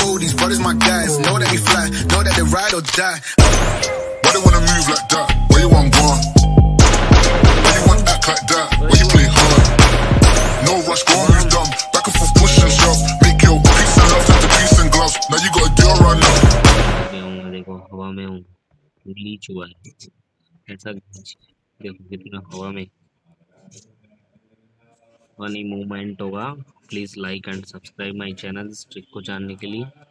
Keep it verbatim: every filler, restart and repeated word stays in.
fool, these brothers my guys. Know that we fly, know that they ride or die. Why they wanna move like that? Where you want gone? Why you want act like that? Why you play hard? No rush, go on, move dumb. Back and forth, push and shove. Make your peace and love turn to peace and gloves. Now you gotta do it right now. देखो हवा में हूँ, glitch हुआ है ऐसा। देखो कितना हवा में फनी मूवमेंट होगा। Please like and subscribe my channel इस ट्रिक को जानने के लिए।